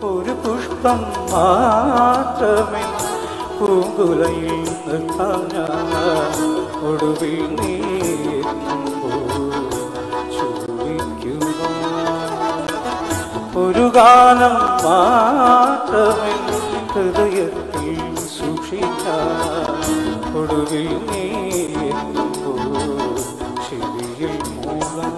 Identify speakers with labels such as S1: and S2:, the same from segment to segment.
S1: ഒരു പുഷ്പം മാത്രമേ പൂങ്കുലയിൽ നിർത്താം ഞാൻ ഒടുവിൽ നീ ചൂടിക്കുമോ ഒരു ഗാനം മാത്രമേ ഹൃദയത്തിൽ സൂക്ഷിക്കാം ഒടുവിൽ നീ ചെവിയിൽ മൂളാം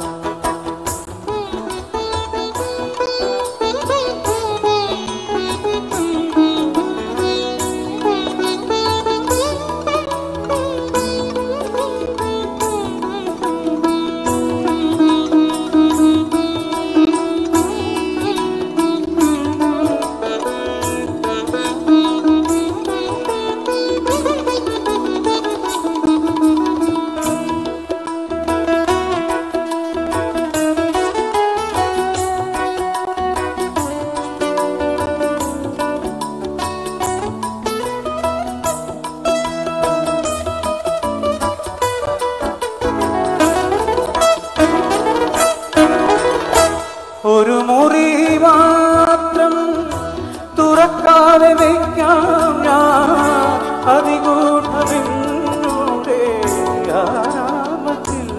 S1: ഒരു മുറി മാത്രം തുറക്കാതെ വയ്ക്കാം ഞാൻ അതികൂട്ടമെന്നൂടെ യാമത്തിൽ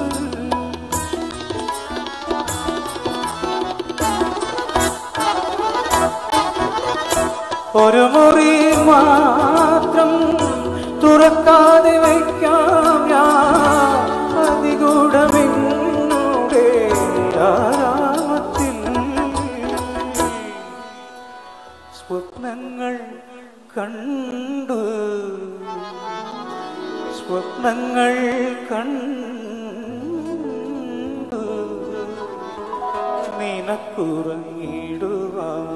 S1: ഒരു മുറി മാത്രം തുറക്കാതെ വയ്ക്കാം ഞാൻ അതികൂടമെന്നൂടെ സ്വപ്നങ്ങൾ കണ്ടു സ്വപ്നങ്ങൾ കണ്ടു നിനക്കുറങ്ങിടുവാൻ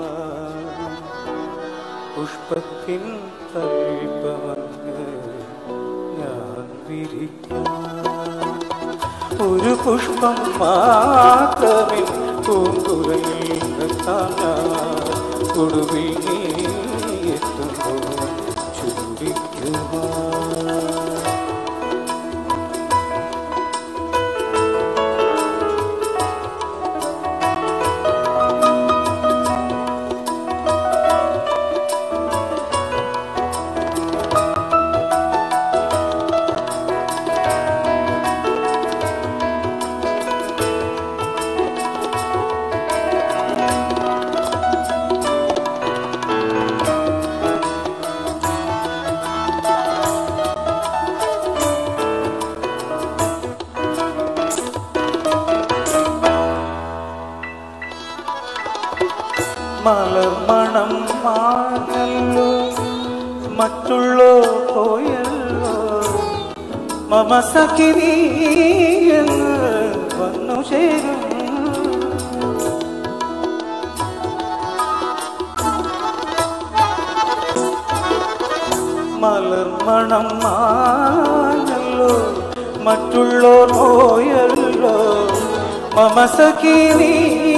S1: പുഷ്പത്തിൻ തളിപ്പമങ്ങ് ഞാൻ വിരിക്കാം ഒരു പുഷ്പം മാത്രമേ പൂങ്കുലയിൽ നിർത്താം ഒടുവിൽ നീ എത്തുമ്പോൾ ചൂടിക്കുമോ മലർമണം മാഞ്ഞല്ലോ മറ്റുള്ളോ പോയല്ലോ മമ സഖിനി എന്ന് വന്നു ചേരും മലർമണം മാഞ്ഞല്ലോ മറ്റുള്ളോ പോയല്ലോ മമ സഖിനി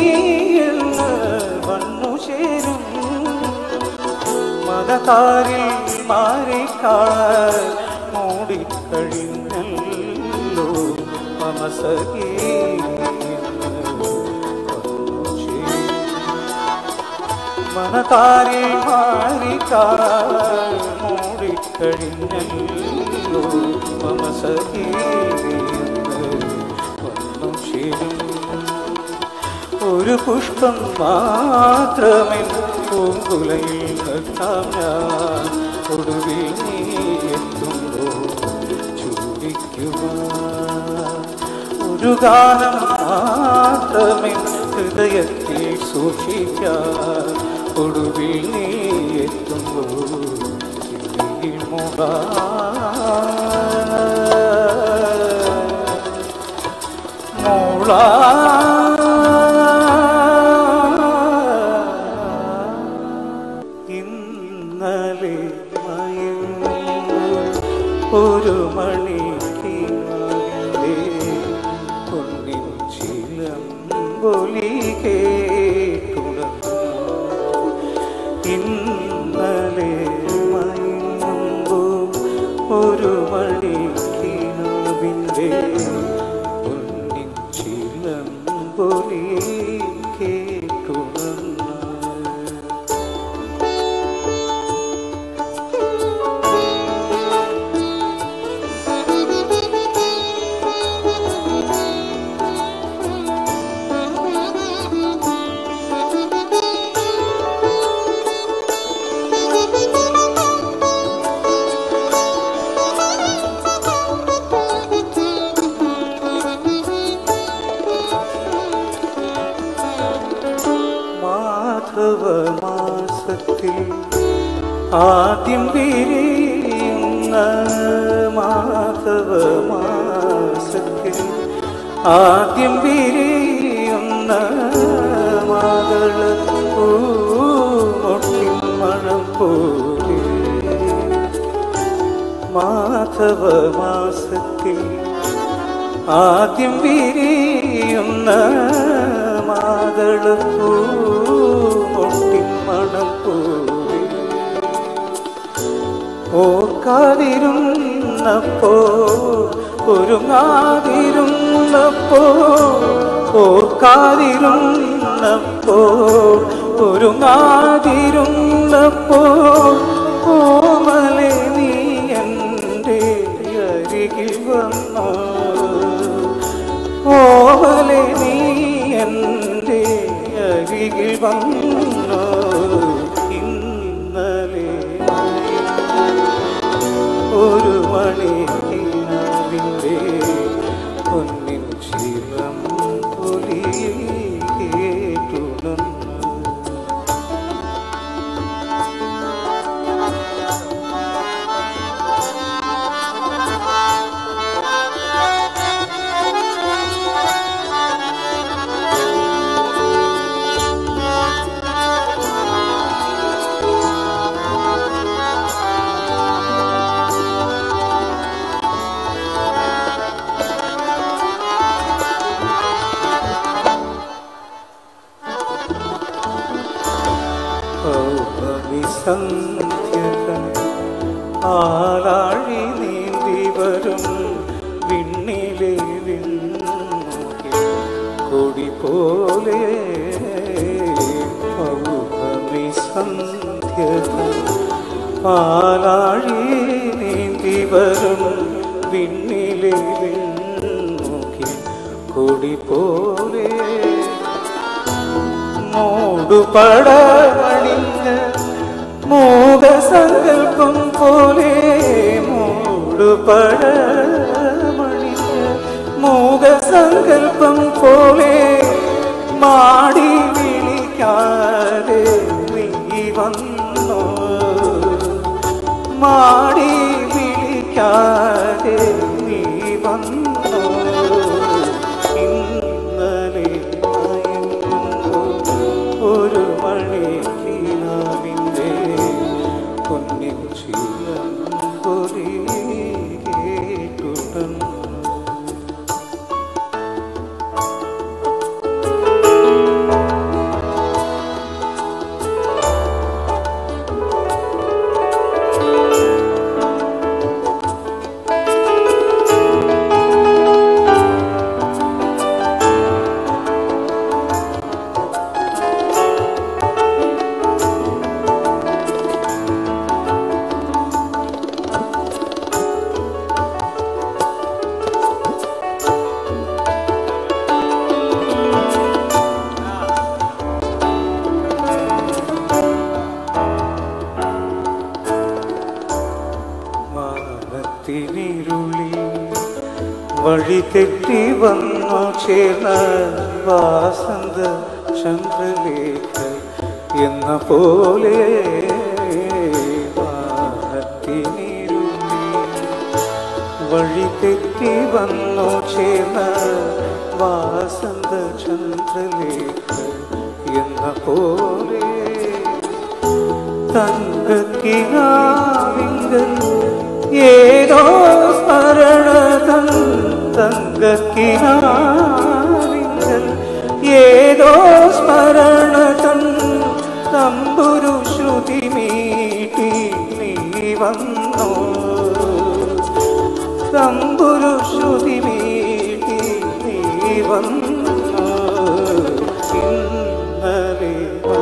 S1: മതകാരിൽ മാറിക്കാൾ മൂടിക്കഴിഞ്ഞല്ലോ മമസഖി മനതാരിൽ മാറിക്കാൾ മൂടിക്കഴിഞ്ഞല്ലോ മമസഖി ഒരു പുഷ്പം മാത്രമേ പൂങ്കുലയിൽ നിർത്താം ഞാൻ ഒടുവിൽ നീ എത്തുമ്പോൾ ചൂടിക്കുമോ ഒരു ഗാനം മാത്രമേ ഹൃദയത്തിൽ സൂക്ഷിക്കാം ഒടുവിൽ നീ എത്തുമ്പോൾ ചെവിയിൽ മൂളാം ഇന്നലെ ഒരു മണിക്ക് പൊന്നിൻ ചിലമ്പൊലി കേട്ടുണർന്നു ഇന്നലെ മയങ്ങുമ്പോൾ ഒരു മണിക്ക് പൊന്നിൻ ചിലമ്പൊലി മാസത്തിൽ ആദ്യം വിരിയുന്ന മാസത്തിൽ ആദ്യം വിരിയുന്ന മാതള പൂമൊട്ടിൻ മണം പോലെ മാസത്തിൽ ആദ്യം വിരിയുന്ന മാതള പൂമൊട്ടിൻ മണം പോലെ ഓർക്കാതിരുന്നപ്പോ ഒരുങ്ങാതിരുന്നപ്പോ ഓർക്കാതിരുന്നപ്പോ ഒരുങ്ങാതിരുന്നപ്പോ ഓമലെ നീ എൻ്റെ അരികിൽ വന്നോ ഓമലെ നീ എൻ്റെ അരികിൽ വന്നോ ഇന്നലെ ഒരു മണിക്കിനാവിൻ്റെ പൊന്നിൻ ശിരം പൊലി കേട്ടുണർന്നു സന്ധ്യകൾ ആലാഴി നീന്തി വരും വിണ്ണിലെ വിണ്ണുകിൽ കൊടി പോലെ പൗർണമി സന്ധ്യകൾ ആലാഴി നീന്തി വരും വിണ്ണിലെ വിണ്ണുകിൽ കൊടി പോലെ മൂടുപടമണിഞ്ഞ മൂകസങ്കൽപ്പം പോലെ മൂടുപടമണിഞ്ഞ മൂകസങ്കൽപ്പം പോലെ മാടി വിളിക്കാതെ നീ വന്നോ മാടി വിളിക്കാതെ നീ വന്നോ ഇന്നലെ ഒരു മണിക്കിനാവിൻ്റെ പൊന്നിൻ ശീലം പൊലി കേട്ടുണർന്നു ിരുളി വഴി തെറ്റി വന്നു ചേർന്ന വാസന്ത ചന്ദ്രലേഖ എന്ന പോലെ വാനത്തിനിരുളി വഴി തെറ്റി വന്നു ചേർന്ന വാസന്ത ചന്ദ്രലേഖ എന്ന പോലെ തങ്കക്കിനാവിങ്കൽ ഏതോ സ്മരണതൻ തങ്കക്കിനാവിങ്കൽ ഏതോ സ്മരണതൻ തമ്പുരു ശ്രുതി മീട്ടി നീ വന്നോ തമ്പുരു ശ്രുതി മീട്ടി നീ വന്നോ ഇന്നലെ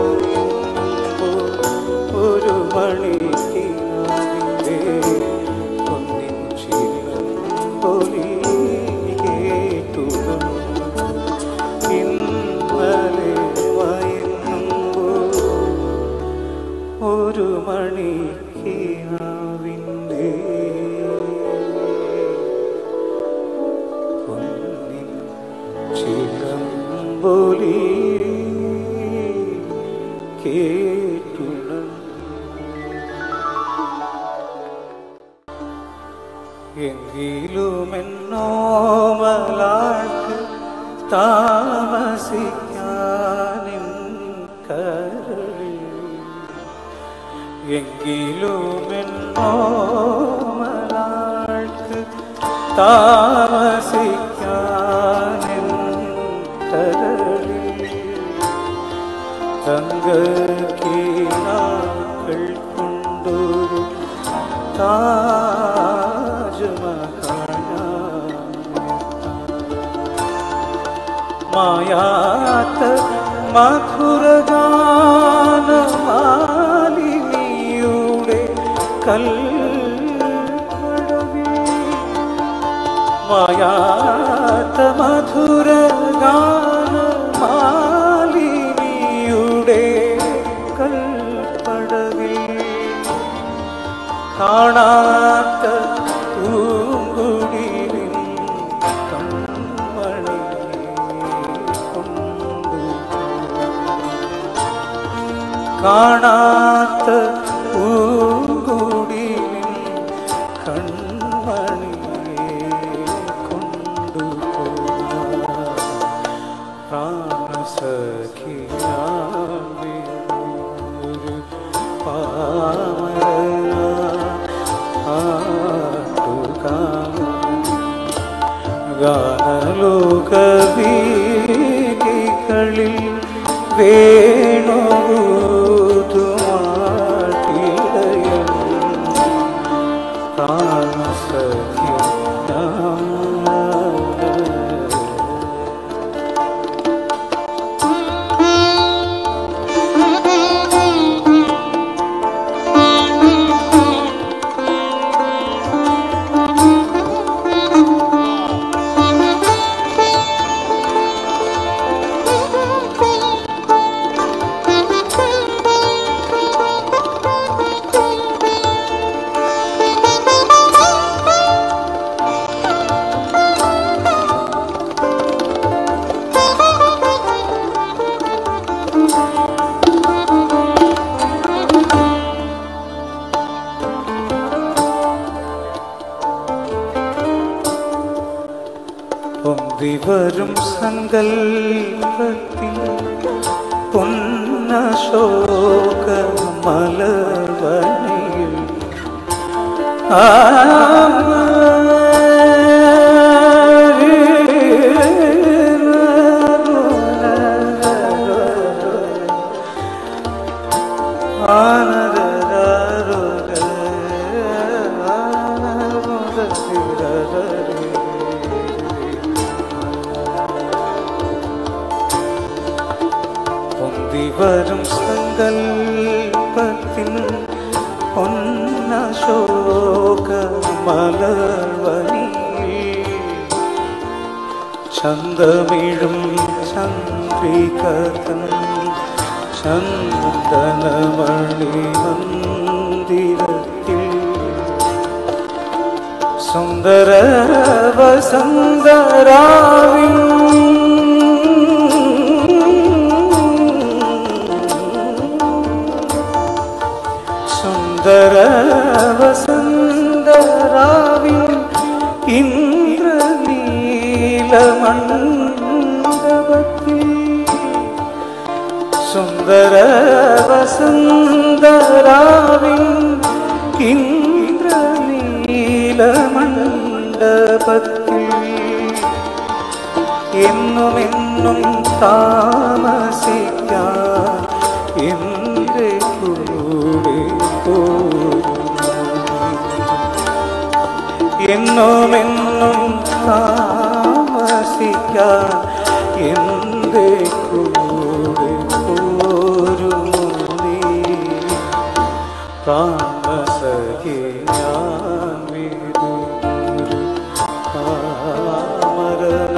S1: ഒരു മണിക്കിനാവിൻ്റെ പൊന്നിൻ ശീലം പൊലി കേട്ടുണർന്നു ഇന്നലെ വയങ്ങുമ്പോൾ ഒരു മണിക്കിനാവിൻ്റെ പൊന്നിൻ ശീലം പൊലി കേട്ടുണർ എങ്കിലുമെന്നോമലാൾക്ക് താമസിക്കാനിൻ കരളിൽ എങ്കിലുമെന്നോമലാൾക്ക് താമസിക്കാനിൻ കരളിൽ തങ്കക്കീനാക്കൾ കൊണ്ടൊരു മായാത്ത മധുരഗാനമാലിനിയുടെ കൽപ്പടവിൽ മായാത്ത മധുരഗാനമാലിനിയുടെ കൽപ്പടവിൽ കാണാത്ത പൂങ്കുടിലിൻ കാണാത്ത പൂങ്കുടിലിൻ കൺമണിയെ കൊണ്ടുപോയ പ്രാണസഖിയാമി ഒരു പാമര ഗാനലോകവീഥികളിൽ വേണുതൂതുമാട്ടിടയൻ പ്രാണസഖ്യം പൊന്തിവരും സങ്കൽപ്പത്തിൽ പൊന്നശോക മലവനിയിൽ വരും സങ്കൽപ്പത്തിൻ പൊന്നശോക മലർവനിയിൽ ചന്തമിഴും ചന്ദ്രികതൻ ചന്ദനമണി മന്ദിരത്തിൽ സുന്ദര വസന്തരാവിൻ സുന്ദര വസന്തരാവിൻ ഇന്ദ്രനീലമണ്ഡപത്തിൽ സുന്ദര വസന്തരാവിൻ ഇന്ദ്രനീലമണ്ഡപത്തിൽ എന്നുമെന്നും താമസിക്കാൻ എൻ്റെ കൂടെ എന്നുമെന്നും താമസിക്കാൻ എൻ്റെ കൂടെ പോരുമോ നീ പ്രാണസഖി ഞാൻ വിദൂര പാമരന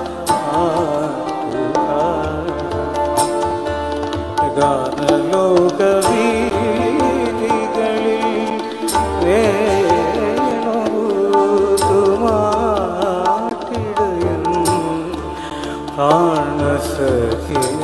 S1: ഗാനലോകവീഥികളിൽ വേണുതൂതുമാട്ടിടയൻ പ്രാണസഖി